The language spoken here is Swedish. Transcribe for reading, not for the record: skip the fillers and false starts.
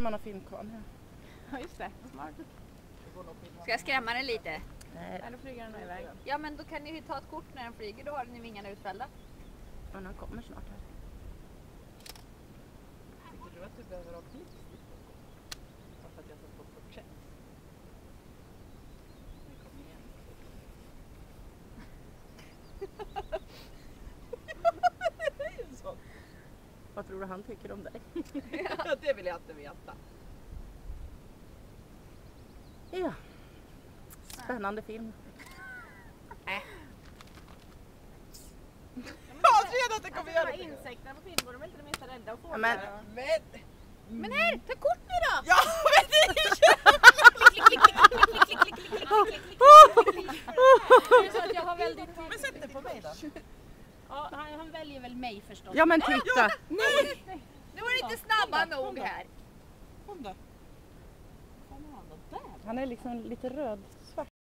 man har filmkamera. Ja just det, smart. Ska jag skrämma den lite? Nej, Eller flyger den iväg. Ja men då kan ni ju ta ett kort när den flyger, då har ni vingarna utfällda. men han kommer snart här. Tycker du att du behöver ha blixt? För att jag ska få porträtt. Kom igen. Det är ju så. Vad tror du han tycker om dig? Ja, det vill jag inte veta. Ja. Spännande film. Jag ser att det kommer göra Alltså, det. insekterna på film går de inte det minsta rädda och Ja, fåglar. Men här, ta kort nu då! Ja, men det är ju... Det är så att jag har väldigt... Men sätt det på mig då. Ja, han väljer väl mig förstås. Ja men titta! Nej! Nu var det inte snabba nog här. Kom då. Vad fan är han då där? Han är liksom lite röd-svart.